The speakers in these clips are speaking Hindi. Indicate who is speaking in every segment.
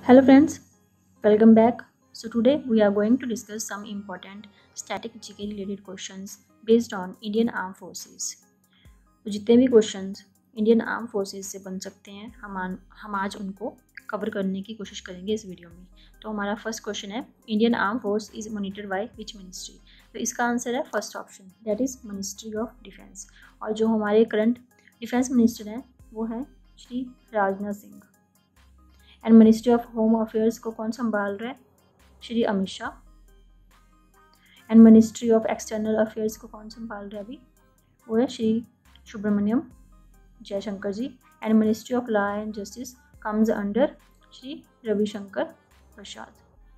Speaker 1: Hello friends, welcome back. So today we are going to discuss some important static GK related questions based on Indian Armed Forces. तो जितने भी क्वेश्चंस इंडियन आर्म फोर्सेस से बन सकते हैं हम आज उनको कवर करने की कोशिश करेंगे इस वीडियो में। तो हमारा फर्स्ट क्वेश्चन है, Indian arm force is monitored by which ministry. तो इसका आंसर है first option, that is ministry of defence. और जो हमारे करंट डिफेंस मिनिस्टर हैं वो है Shri Rajnath Singh. And ministry of home affairs को कौन संभाल रहा है? Shri Amit Shah. And ministry of external affairs को कौन संभाल रहा है अभी? वो है Shri Subrahmanyam Jaishankar ji. And ministry of law and justice comes under Shri Ravishankar Prasad.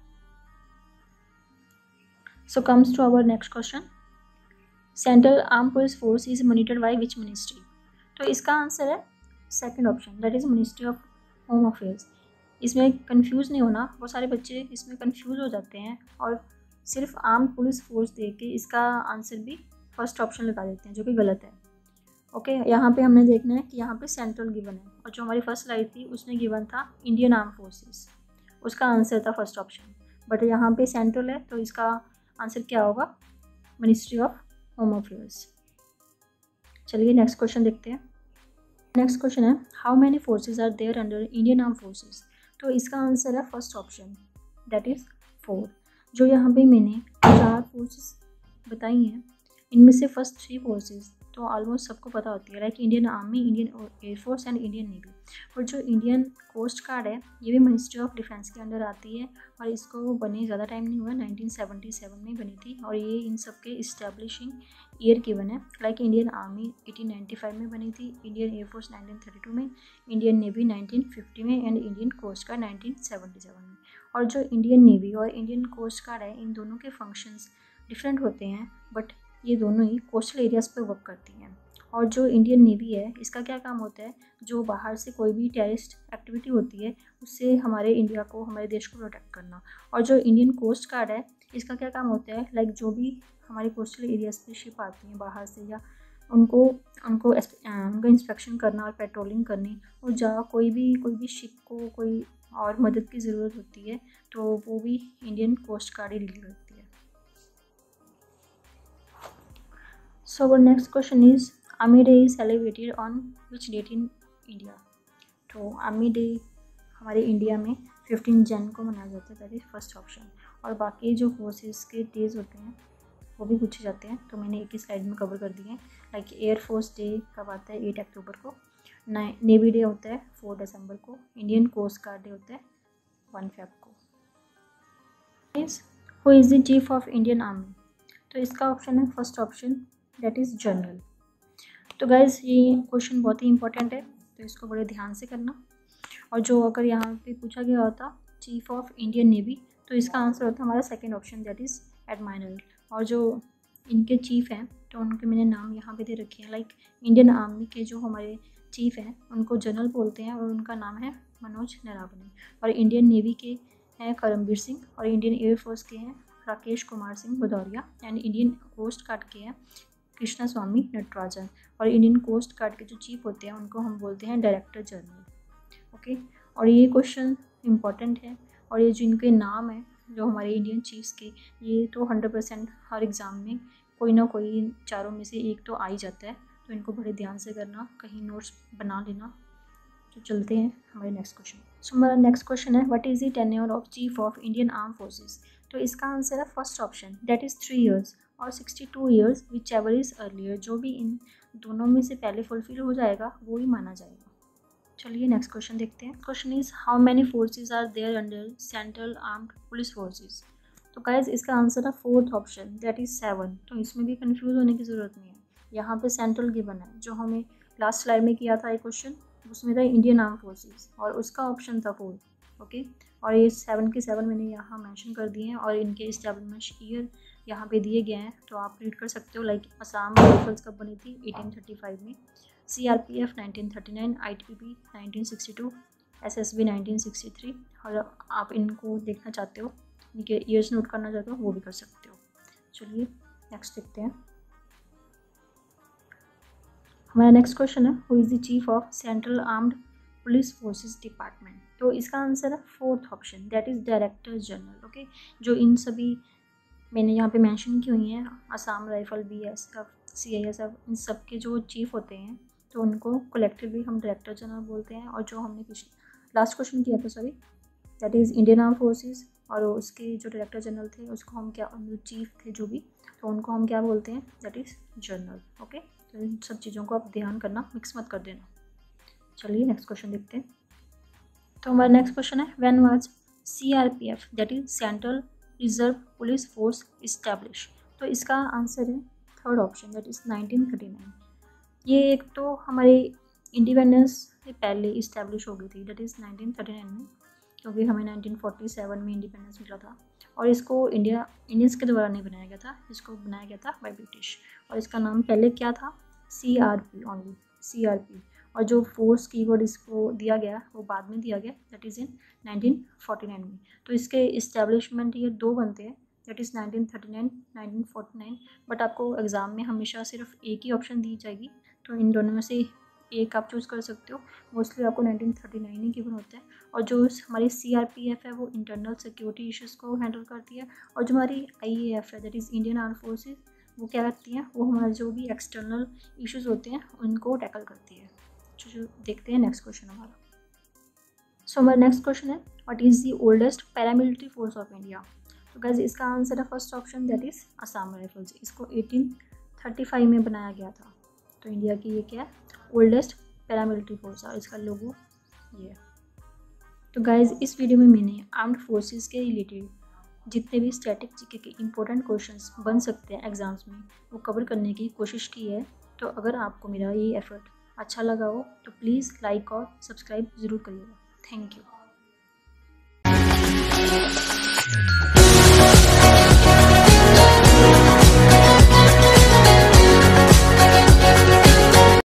Speaker 1: So comes to our next question, central arm police force is monitored by which ministry. तो इसका आंसर है second option, that is ministry of home affairs. इसमें कंफ्यूज नहीं होना, बहुत सारे बच्चे इसमें कंफ्यूज हो जाते हैं और सिर्फ आर्म पुलिस फोर्स दे के इसका आंसर भी फर्स्ट ऑप्शन लगा देते हैं, जो कि गलत है। ओके, यहाँ पे हमने देखना है कि यहाँ पे सेंट्रल गिवन है और जो हमारी फर्स्ट स्लाइड थी उसने गिवन था इंडियन आर्म फोर्सेस, उसका आंसर था फर्स्ट ऑप्शन। बट यहाँ पे सेंट्रल है तो इसका आंसर क्या होगा? Ministry of home affairs. चलिए नेक्स्ट क्वेश्चन देखते हैं। नेक्स्ट क्वेश्चन है, how many forces are there under Indian arm forces. तो इसका आंसर है फर्स्ट ऑप्शन, दैट इज 4। जो यहाँ पे मैंने 4 फोर्सेस बताई हैं, इनमें से फर्स्ट 3 फोर्सेस तो ऑलमोस्ट सबको पता होती है, like Indian army, Indian air force and Indian navy. और जो इंडियन कोस्ट गार्ड है ये भी मिनिस्ट्री ऑफ डिफेंस के अंडर आती है और इसको बने ज़्यादा टाइम नहीं हुआ, 1977 में बनी थी। और ये इन सब के इस्टेब्लिशिंग ईयर गिवन है, लाइक इंडियन आर्मी 1895 में बनी थी, इंडियन एयरफोर्स 1932 में, इंडियन नेवी 1950 में एंड इंडियन कोस्ट गार्ड 1977 में। और जो इंडियन नेवी और इंडियन कोस्ट गार्ड है इन दोनों के फंक्शंस डिफरेंट होते हैं, बट ये दोनों ही कोस्टल एरियाज़ पे वर्क करती हैं। और जो इंडियन नेवी है इसका क्या काम होता है, जो बाहर से कोई भी टेररिस्ट एक्टिविटी होती है उससे हमारे इंडिया को, हमारे देश को प्रोटेक्ट करना। और जो इंडियन कोस्ट गार्ड है इसका क्या काम होता है, लाइक जो भी हमारे कोस्टल एरियाज़ पे शिप आती हैं बाहर से, या उनको इंस्पेक्शन करना और पेट्रोलिंग करनी, और जहाँ कोई भी शिप को कोई और मदद की ज़रूरत होती है तो वो भी इंडियन कोस्ट गार्ड ही डील करती है। So our next question is, Army Day is celebrated on which date in India? तो आर्मी डे हमारे इंडिया में 15 जन को मनाया जाता है, दैट इज फर्स्ट ऑप्शन। और बाकी जो फोर्सेस के डेज होते हैं वो भी पूछे जाते हैं, तो मैंने एक ही स्लाइड में कवर कर दिए हैं। लाइक एयरफोर्स डे कब आता है? 8 अक्टूबर को। नेवी डे होता है 4 दिसंबर को। इंडियन कोस्ट गार्ड डे होता है 1 फेब को। Who is the chief of Indian army. तो इसका ऑप्शन है first option, that is general. तो गाइज ये क्वेश्चन बहुत ही इंपॉर्टेंट है, तो इसको बड़े ध्यान से करना। और जो अगर यहाँ पे पूछा गया होता चीफ ऑफ इंडियन नेवी, तो इसका आंसर होता हमारा second option, that is admiral. और जो इनके चीफ हैं तो उनके मैंने नाम यहाँ पे दे रखे हैं, लाइक इंडियन आर्मी के जो हमारे चीफ हैं उनको जनरल बोलते हैं और उनका नाम है मनोज नरावने। और इंडियन नेवी के हैं करमबीर सिंह, और इंडियन एयरफोर्स के हैं Rakesh Kumar Singh Bhadauria, and Indian coast guard के हैं कृष्णा स्वामी नटराजन। और इंडियन कोस्ट गार्ड के जो चीफ होते हैं उनको हम बोलते हैं डायरेक्टर जनरल। ओके, और ये क्वेश्चन इम्पॉर्टेंट है, और ये जो इनके नाम है जो हमारे इंडियन चीफ्स के, ये तो 100% हर एग्ज़ाम में कोई ना कोई चारों में से एक तो आ ही जाता है, तो इनको बड़े ध्यान से करना, कहीं नोट्स बना लेना। तो चलते हैं हमारे नेक्स्ट क्वेश्चन। सो हमारा नेक्स्ट क्वेश्चन है, what is the tenure of chief of Indian arm forces. तो इसका आंसर है first option, that is 3 years और 62 years, whichever is earlier. जो भी इन दोनों में से पहले फुलफिल हो जाएगा वो ही माना जाएगा। चलिए नेक्स्ट क्वेश्चन देखते हैं। Question is, how many forces are there under central armed police forces. तो गाइज इसका आंसर है फोर्थ ऑप्शन, दैट इज़ 7। तो इसमें भी कंफ्यूज होने की ज़रूरत नहीं है, यहाँ पे सेंट्रल गिवन है। जो हमें लास्ट स्लाइड में किया था एक क्वेश्चन, उसमें था इंडियन आर्म फोर्सेज और उसका ऑप्शन था 4। ओके, और ये 7 के 7 मैंने यहाँ मेंशन कर दिए हैं, और इनके इस्टेब्लिशमेंट ईयर यहाँ पे दिए गए हैं, तो आप रीड कर सकते हो। लाइक असम राइफल्स कब बनी थी? 1835 में, CRPF 1939, ITBP 1962, SSB 1963। और आप इनको देखना चाहते हो, इनके ईयर्स नोट करना चाहते हो, वो भी कर सकते हो। चलिए नेक्स्ट देखते हैं। हमारा नेक्स्ट क्वेश्चन है, who is the chief of central armed police forces department. तो इसका आंसर है fourth option, that is director general. Okay, जो इन सभी मैंने यहाँ पे मेंशन की हुई हैं, असम राइफल, BSF, CISF, इन सब के जो चीफ होते हैं तो उनको कलेक्टिवली हम डायरेक्टर जनरल बोलते हैं। और जो हमने पिछले लास्ट क्वेश्चन किया था, sorry, that is Indian arm forces, और उसके जो डायरेक्टर जनरल थे उसको हम क्या, चीफ थे जो भी, तो उनको हम क्या बोलते हैं, दैट इज़ जनरल। ओके, तो इन सब चीज़ों को आप ध्यान करना, मिक्स मत कर देना। चलिए नेक्स्ट क्वेश्चन देखते हैं। तो हमारा नेक्स्ट क्वेश्चन है, when was CRPF, that is central reserve police force establish. तो इसका आंसर है थर्ड ऑप्शन, दैट इज़ 1939। ये एक तो हमारे इंडिपेंडेंस से पहले इस्टेब्लिश हो गई थी, दैट इज़ 1939 में, क्योंकि हमें 1947 में इंडिपेंडेंस मिला था। और इसको इंडियंस के द्वारा नहीं बनाया गया था, इसको बनाया गया था बाय ब्रिटिश। और इसका नाम पहले क्या था, CRP, ओनली CRP। और जो फोर्स कीवर्ड इसको दिया गया वो बाद में दिया गया, दैट इज़ इन 1949 में। तो इसके इस्टेब्लिशमेंट ये दो बनते हैं, दैट इज़ 1939, 1949। बट आपको एग्ज़ाम में हमेशा सिर्फ एक ही ऑप्शन दी जाएगी, तो इन दोनों में से एक आप चूज़ कर सकते हो। मोस्टली आपको 1939 ही गिवन होता है। और जो हमारी CRPF है वो इंटरनल सिक्योरिटी इश्यूज़ को हैंडल करती है। और जो हमारी IAF है, that is Indian arm forces, वो क्या करती हैं, वो हमारे जो भी एक्सटर्नल इश्यूज़ होते हैं उनको टैकल करती है। जो देखते हैं नेक्स्ट क्वेश्चन हमारा। सो हमारा नेक्स्ट क्वेश्चन है, what is the oldest paramilitary force of India. तो गाइस इसका आंसर है first option, that is Assam rifles. इसको 1835 में बनाया गया था। तो इंडिया की ये क्या है, ओल्डेस्ट पैरामिलिट्री फोर्स, और इसका लोगो ये है। तो गाइस इस वीडियो में मैंने आर्म्ड फोर्सेस के रिलेटेड जितने भी स्टैटिक जीके के इंपॉर्टेंट क्वेश्चंस बन सकते हैं एग्जाम्स में, वो कवर करने की कोशिश की है। तो अगर आपको मेरा ये एफर्ट अच्छा लगा हो तो प्लीज़ लाइक और सब्सक्राइब ज़रूर करिएगा। Thank you.